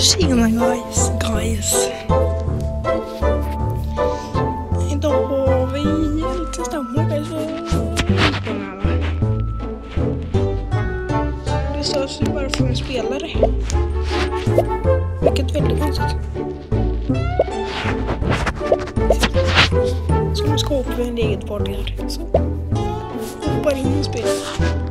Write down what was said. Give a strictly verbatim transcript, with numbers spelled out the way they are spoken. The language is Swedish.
Tjena guys, guys. Idag har vi lite stammar så det störs ju bara från en spelare. Vilket väldigt konstigt. Så nu skapar vi en eget party här. Så hoppar in i spelet.